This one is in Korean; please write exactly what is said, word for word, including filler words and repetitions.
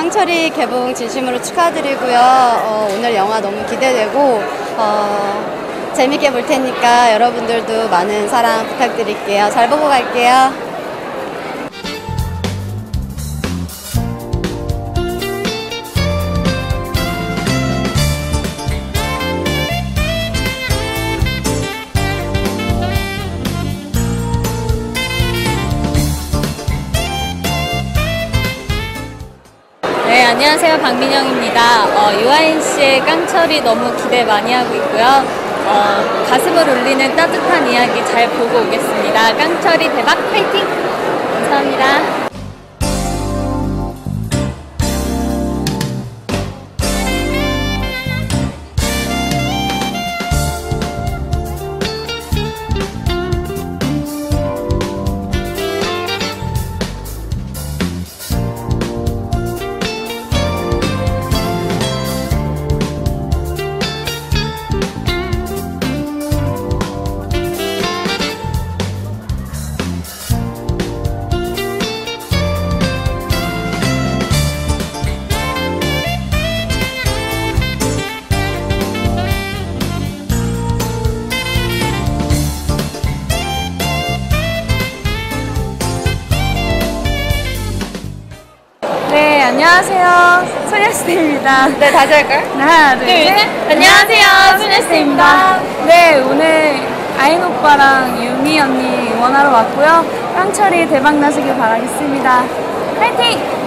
깡철이 개봉 진심으로 축하드리고요. 어, 오늘 영화 너무 기대되고 어, 재밌게 볼 테니까 여러분들도 많은 사랑 부탁드릴게요. 잘 보고 갈게요. 네, 안녕하세요. 박민영입니다. 어, 유아인 씨의 깡철이 너무 기대 많이 하고 있고요. 어, 가슴을 울리는 따뜻한 이야기 잘 보고 오겠습니다. 깡철이 대박 파이팅! 감사합니다. 네, 안녕하세요. 소녀시대입니다. 네, 다시 할까요? 하나, 둘, 셋. 안녕하세요. 소녀시대입니다. 네, 오늘 아인 오빠랑 유미 언니 응원하러 왔고요. 깡철이 대박 나시길 바라겠습니다. 파이팅!